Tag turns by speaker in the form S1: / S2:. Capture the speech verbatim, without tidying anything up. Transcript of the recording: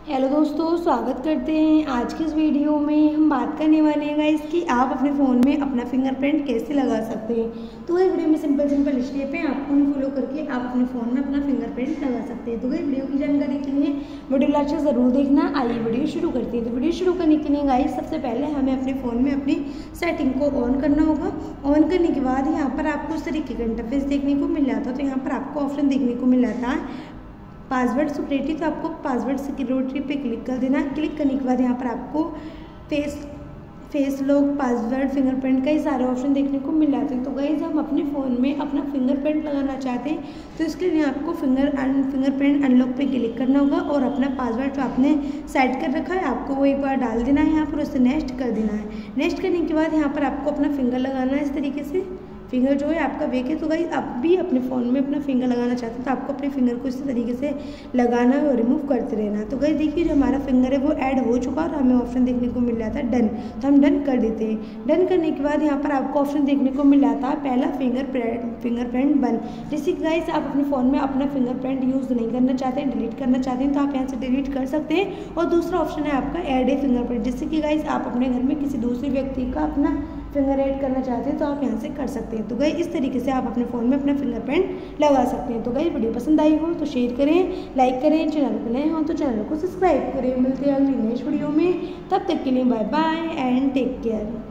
S1: Hello दोस्तों, स्वागत करते हैं। आज की इस वीडियो में हम बात करने वाले हैं गाइस कि आप अपने फ़ोन में अपना फिंगरप्रिंट कैसे लगा सकते हैं। तो इस वीडियो में सिंपल सिंपल स्टेप है, आपको उन्हें फॉलो करके आप अपने फ़ोन में अपना फिंगरप्रिंट लगा सकते हैं। तो इस वीडियो की जानकारी के लिए वीडियो लास्ट तक ज़रूर देखना। आइए वीडियो शुरू करते हैं। तो वीडियो शुरू करने के लिए गाइस सबसे पहले हमें अपने फ़ोन में अपनी सेटिंग को ऑन करना होगा। ऑन करने के बाद यहाँ पर आपको उस तरीके का इंटरफेस देखने को मिल जाता है। तो यहाँ पर आपको ऑप्शन देखने को मिल जाता है पासवर्ड सिक्योरिटी। तो आपको पासवर्ड सिक्योरिटी पे क्लिक कर देना। क्लिक करने के बाद यहाँ पर आपको face face lock, password, fingerprint का ही सारे ऑप्शन देखने को मिल जाते हैं। तो गाइस हम अपने फ़ोन में अपना फिंगरप्रिंट लगाना चाहते हैं तो इसके लिए आपको फिंगर फिंगरप्रिंट अनलॉक पे क्लिक करना होगा और अपना पासवर्ड जो आपने सेट कर रखा है आपको वो एक बार डाल देना है यहाँ पर, उससे नेक्स्ट कर देना है। नेक्स्ट करने के बाद यहाँ पर आपको अपना फिंगर लगाना है इस तरीके से। फिंगर जो है आपका वेक है। तो गाइस आप भी अपने फ़ोन में अपना फिंगर लगाना चाहते हैं तो आपको अपने फिंगर को इस तरीके से लगाना है और रिमूव करते रहना है। तो गाइस देखिए जो हमारा फिंगर है वो ऐड हो चुका है और हमें ऑप्शन देखने को मिल जाता है डन। तो हम डन कर देते हैं। डन करने के बाद यहाँ पर आपको ऑप्शन देखने को मिल जाता है पहला फिंगर फिंगरप्रिंट बन। जैसे कि गाइस आप अपने फ़ोन में अपना फिंगरप्रिंट यूज़ नहीं करना चाहते हैं, डिलीट करना चाहते हैं तो आप यहाँ से डिलीट कर सकते हैं। और दूसरा ऑप्शन है आपका ऐड ए फिंगरप्रिंट। जैसे कि गाइस आप अपने घर में किसी दूसरे व्यक्ति का अपना फिंगर ऐड करना चाहते हैं तो आप यहाँ से कर सकते हैं। तो गाइस इस तरीके से आप अपने फ़ोन में अपना फिंगरप्रिंट लगा सकते हैं। तो गाइस वीडियो पसंद आई हो तो शेयर करें, लाइक करें, चैनल पर नए हो तो चैनल को सब्सक्राइब करें। मिलते हैं अगली नेक्स्ट वीडियो में, तब तक के लिए bye bye and take care.